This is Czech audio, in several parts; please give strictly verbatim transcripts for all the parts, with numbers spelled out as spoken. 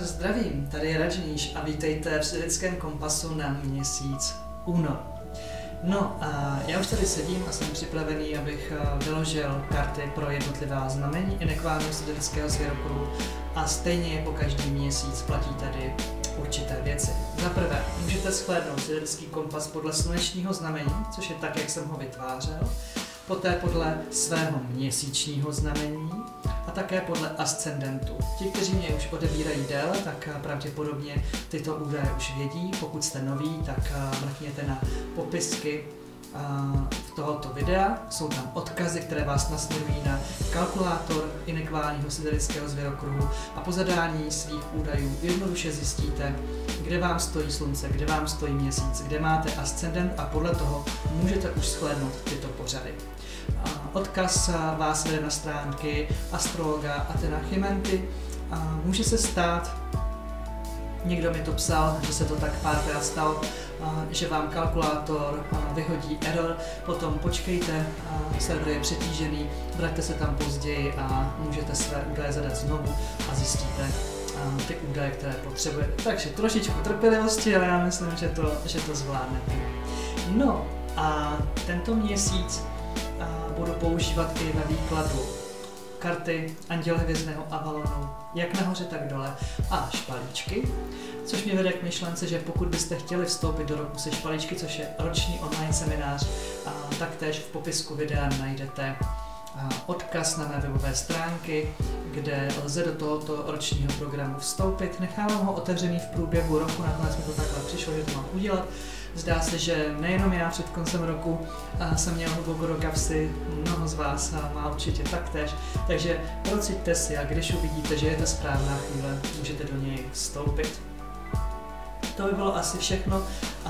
zdravím, tady je Rajníš a vítejte v Siderickém kompasu na měsíc únor. No a já už tady sedím a jsem připravený, abych vyložil karty pro jednotlivá znamení inekválního siderického zvěrokruhu a stejně jako každý měsíc platí tady určité věci. Za prvé, můžete shlédnout siderický kompas podle slunečního znamení, což je tak, jak jsem ho vytvářel, poté podle svého měsíčního znamení a také podle ascendentu. Ti, kteří mě už odebírají déle, tak pravděpodobně tyto údaje už vědí. Pokud jste noví, tak mrkněte na popisky tohoto videa. Jsou tam odkazy, které vás nasměrují na kalkulátor inekválního siderického zvěrokruhu a po zadání svých údajů jednoduše zjistíte, kde vám stojí slunce, kde vám stojí měsíc, kde máte ascendent a podle toho můžete už shlédnout tyto pořady. Odkaz vás vede na stránky astrologa Athena Chimenty. Může se stát, někdo mi to psal, že se to tak párkrát stalo, že vám kalkulátor vyhodí error, potom počkejte, server je přetížený, vraťte se tam později a můžete své údaje zadat znovu a zjistíte ty údaje, které potřebujete. Takže trošičku trpělivosti, ale já myslím, že to, že to zvládnete. No a tento měsíc budu používat i ve výkladu karty Anděl hvězdného Avalonu, jak nahoře, tak dole, a špalíčky, což mě vede k myšlence, že pokud byste chtěli vstoupit do roku se špalíčky, což je roční online seminář, tak též v popisku videa najdete odkaz na mé webové stránky, kde lze do tohoto ročního programu vstoupit. Nechávám ho otevřený v průběhu roku, nakonec mi to takhle přišlo, že to mám udělat. Zdá se, že nejenom já před koncem roku jsem měl hluboko do kapsy, mnoho z vás má určitě taktéž, takže prociťte si a když uvidíte, že je to správná chvíle, můžete do něj vstoupit. To by bylo asi všechno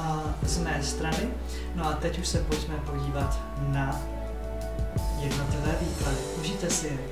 z mé strany, no a teď už se pojďme podívat na jednotlivé výklady. Užijte si je.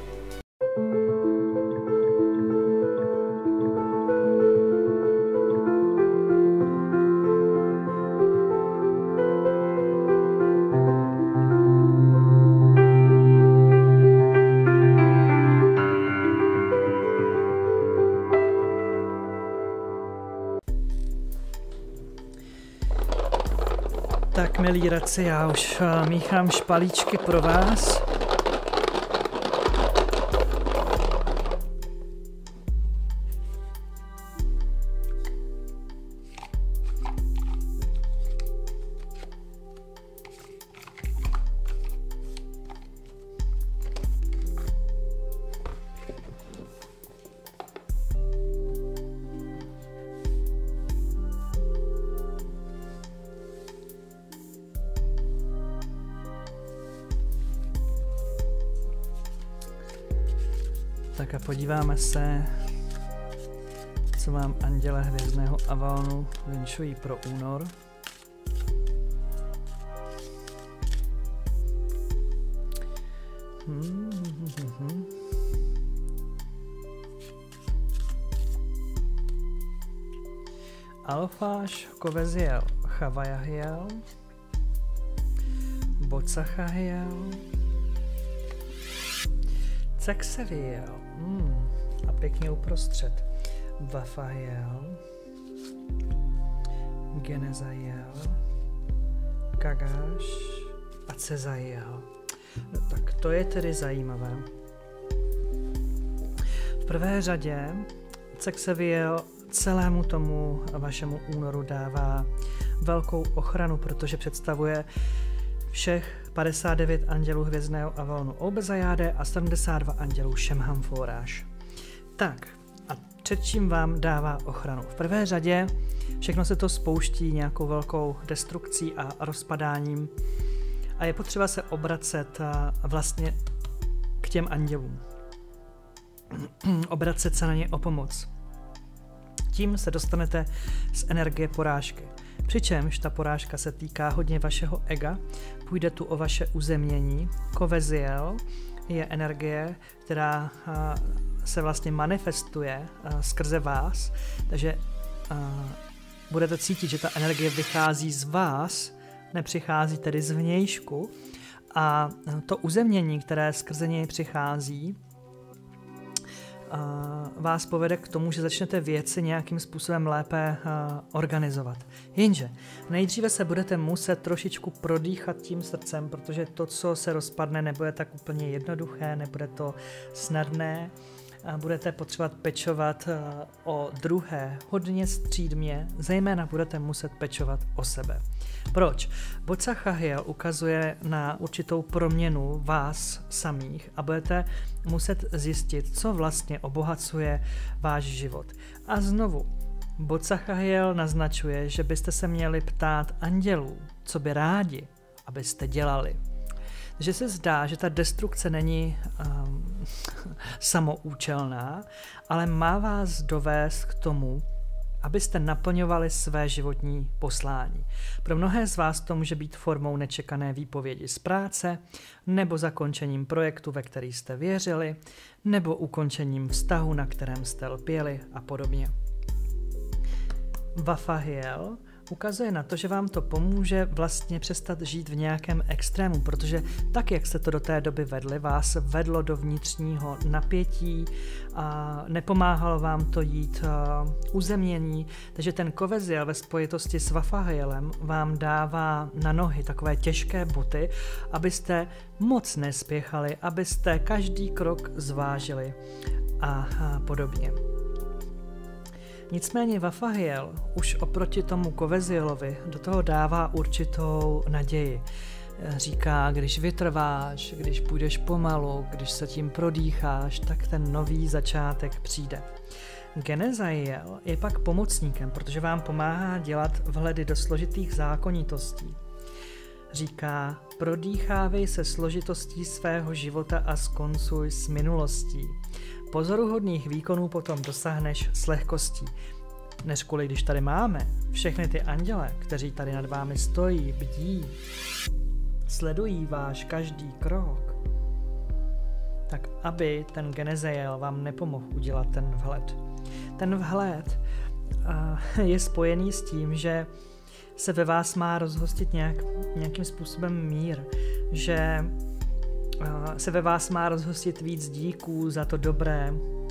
Tak, milí radci, já už míchám špalíčky pro vás. Tak a podíváme se, co vám Anděle hvězdného Avalonu vinšují pro únor. Hmm, hmm, hmm, hmm. Alfáš Koveziel Chavajahiel, Bocachahiel, Cexeviel, hmm, a pěkně uprostřed, Vafahiel, Genezael, Kagáš a Cezael. No tak to je tedy zajímavé. V prvé řadě Cexeviel celému tomu vašemu únoru dává velkou ochranu, protože představuje všech padesát devět andělů hvězdného Avalonu Olbezajáde a sedmdesát dva andělů Šemhamforáš. Tak, a před čím vám dává ochranu? V prvé řadě všechno se to spouští nějakou velkou destrukcí a rozpadáním a je potřeba se obracet vlastně k těm andělům. Obracet se na ně o pomoc. Tím se dostanete z energie porážky. Přičemž ta porážka se týká hodně vašeho ega, půjde tu o vaše uzemnění. Koveziel je energie, která se vlastně manifestuje skrze vás, takže budete cítit, že ta energie vychází z vás, nepřichází tedy z vnějšku a to uzemnění, které skrze něj přichází, vás povede k tomu, že začnete věci nějakým způsobem lépe organizovat. Jenže nejdříve se budete muset trošičku prodýchat tím srdcem, protože to, co se rozpadne, nebude tak úplně jednoduché, nebude to snadné. Budete potřebovat pečovat o druhé hodně střídmě, zejména budete muset pečovat o sebe. Proč? Bod Sachahiel ukazuje na určitou proměnu vás samých a budete muset zjistit, co vlastně obohacuje váš život. A znovu, bod Sachahiel naznačuje, že byste se měli ptát andělů, co by rádi, abyste dělali. Že se zdá, že ta destrukce není um, samoučelná, ale má vás dovést k tomu, abyste naplňovali své životní poslání. Pro mnohé z vás to může být formou nečekané výpovědi z práce, nebo zakončením projektu, ve který jste věřili, nebo ukončením vztahu, na kterém jste lpěli a podobně. Vafahiel ukazuje na to, že vám to pomůže vlastně přestat žít v nějakém extrému, protože tak, jak jste to do té doby vedli, vás vedlo do vnitřního napětí a nepomáhalo vám to jít uh, uzemnění, takže ten Koveziel ve spojitosti s Vafahielem vám dává na nohy takové těžké boty, abyste moc nespěchali, abyste každý krok zvážili a, a podobně. Nicméně Vafahiel už oproti tomu Kovezielovi do toho dává určitou naději. Říká, když vytrváš, když půjdeš pomalu, když se tím prodýcháš, tak ten nový začátek přijde. Genezael je pak pomocníkem, protože vám pomáhá dělat vhledy do složitých zákonitostí. Říká, prodýchávej se složitostí svého života a skoncuj s minulostí. Pozoruhodných výkonů potom dosáhneš s lehkostí. Než kvůli, když tady máme všechny ty anděle, kteří tady nad vámi stojí, bdí, sledují váš každý krok, tak aby ten Genezael vám nepomohl udělat ten vhled. Ten vhled uh, je spojený s tím, že se ve vás má rozhostit nějak, nějakým způsobem mír, že se ve vás má rozhostit víc díků za to dobré,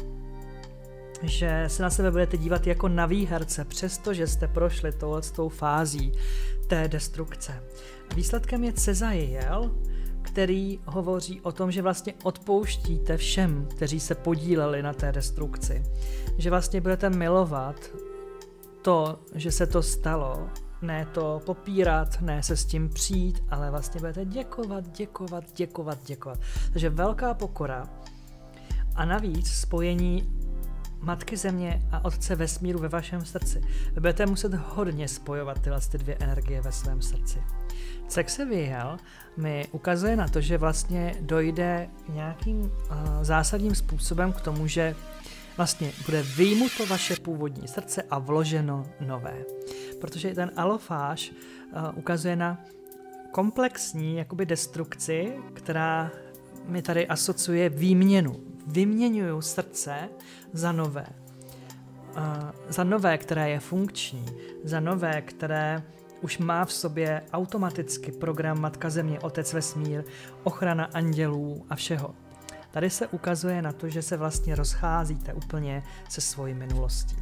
že se na sebe budete dívat jako na výherce, přestože jste prošli touhletou fází té destrukce. Výsledkem je Cezajiel, který hovoří o tom, že vlastně odpouštíte všem, kteří se podíleli na té destrukci. Že vlastně budete milovat to, že se to stalo, ne to popírat, ne se s tím přijít, ale vlastně budete děkovat, děkovat, děkovat, děkovat. Takže velká pokora a navíc spojení Matky Země a Otce vesmíru ve vašem srdci. Vy budete muset hodně spojovat tyhle ty dvě energie ve svém srdci. Sexeviel mi ukazuje na to, že vlastně dojde nějakým uh, zásadním způsobem k tomu, že vlastně bude vyjmuto vaše původní srdce a vloženo nové. Protože ten alofáž uh, ukazuje na komplexní jakoby destrukci, která mi tady asociuje výměnu. Vyměňuju srdce za nové. Uh, za nové, které je funkční. Za nové, které už má v sobě automaticky program Matka Země, Otec vesmír, ochrana andělů a všeho. Tady se ukazuje na to, že se vlastně rozcházíte úplně se svojí minulostí.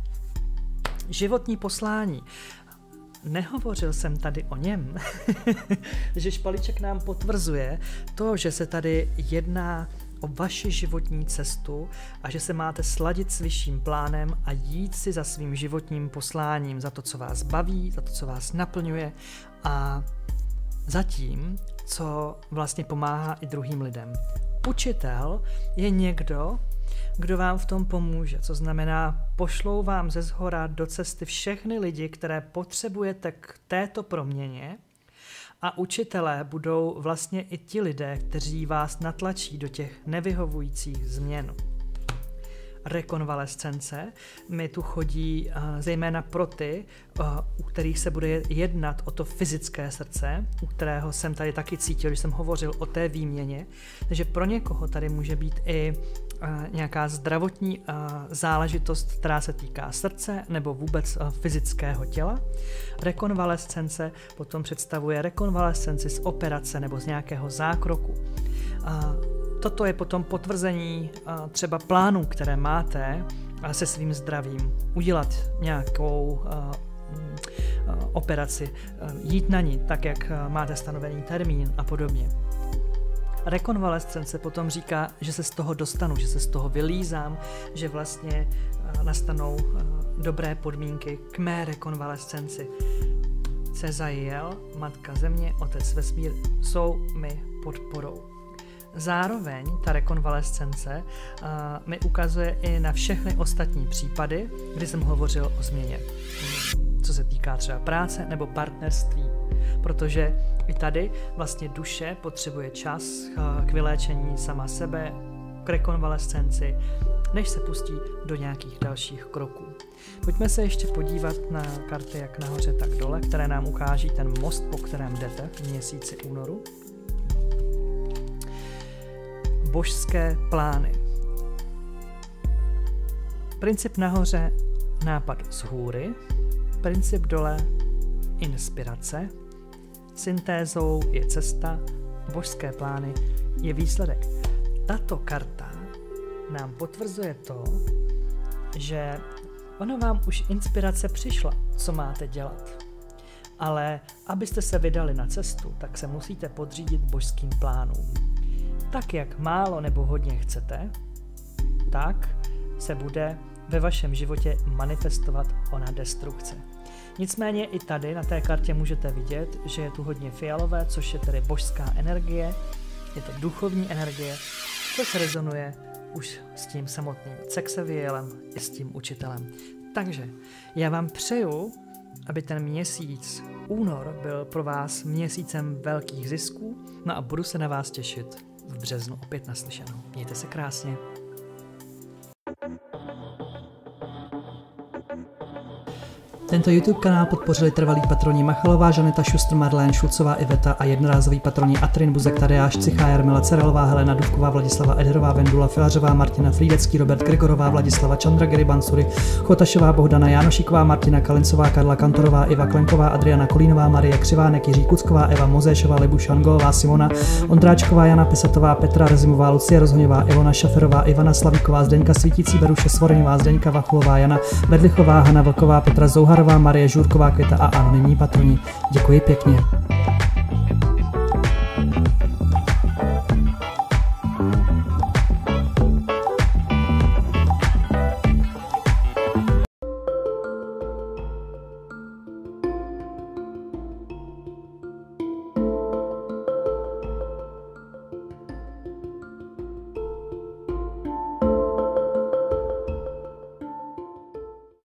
Životní poslání. Nehovořil jsem tady o něm, že špalíček nám potvrzuje to, že se tady jedná o vaši životní cestu a že se máte sladit s vyšším plánem a jít si za svým životním posláním, za to, co vás baví, za to, co vás naplňuje a za tím, co vlastně pomáhá i druhým lidem. Učitel je někdo, kdo vám v tom pomůže, co znamená, pošlou vám ze shora do cesty všechny lidi, které potřebujete k této proměně, a učitelé budou vlastně i ti lidé, kteří vás natlačí do těch nevyhovujících změn. Rekonvalescence mi tu chodí uh, zejména pro ty, uh, u kterých se bude jednat o to fyzické srdce, u kterého jsem tady taky cítil, když jsem hovořil o té výměně, takže pro někoho tady může být i uh, nějaká zdravotní uh, záležitost, která se týká srdce nebo vůbec uh, fyzického těla. Rekonvalescence potom představuje rekonvalescenci z operace nebo z nějakého zákroku. Uh, toto je potom potvrzení třeba plánů, které máte se svým zdravím. Udělat nějakou operaci, jít na ní tak, jak máte stanovený termín a podobně. Rekonvalescence potom říká, že se z toho dostanu, že se z toho vylízám, že vlastně nastanou dobré podmínky k mé rekonvalescenci. Cezajiel, Matka Země, Otec Vesmír jsou mi podporou. Zároveň ta rekonvalescence uh, mi ukazuje i na všechny ostatní případy, kdy jsem hovořil o změně. Co se týká třeba práce nebo partnerství. Protože i tady vlastně duše potřebuje čas uh, k vyléčení sama sebe, k rekonvalescenci, než se pustí do nějakých dalších kroků. Pojďme se ještě podívat na karty jak nahoře, tak dole, které nám ukáží ten most, po kterém jdete v měsíci únoru. Božské plány. Princip nahoře, nápad z hůry, princip dole, inspirace, syntézou je cesta, božské plány je výsledek. Tato karta nám potvrzuje to, že ono vám už inspirace přišla, co máte dělat. Ale abyste se vydali na cestu, tak se musíte podřídit božským plánům. Tak, jak málo nebo hodně chcete, tak se bude ve vašem životě manifestovat ona destrukce. Nicméně i tady na té kartě můžete vidět, že je tu hodně fialové, což je tedy božská energie, je to duchovní energie, což rezonuje už s tím samotným Sexavielem i s tím učitelem. Takže já vám přeju, aby ten měsíc únor byl pro vás měsícem velkých zisků, no a budu se na vás těšit v březnu opět naslyšenou. Mějte se krásně. Tento YouTube kanál podpořili trvalí patroni Machalová, Žaneta Šustr, Marlén, Šulcová, Iveta a jednorázový patroni Atrin, Buzek, Tadeáš, Cichá, Jarmila, Cerelová, Helena, Duvková, Vladislava, Ederová, Vendula, Filařová, Martina, Frýdecký, Robert, Gregorová, Vladislava, Čandra, Gary, Bansury, Chotašová, Bohdana, Jánošíková, Martina, Kalencová, Karla Kantorová, Iva Klenková, Adriana Kolínová, Marie Křivánek, Jiří Kucková, Eva Mozéšová, Libušan, Golová, Simona, Ondráčková, Jana Pesatová, Petra Rezimová, Lucie Rozhoňová, Ilona Šaferová, Ivana Slavíková, Zdeňka Svítící, Beruše Svoreňová, Zdeňka Vachulová, Jana Bedlichová, Hana Vlková, Petra Zouharová, Marie Žurková, Květa a anonymní patroni. Děkuji pěkně.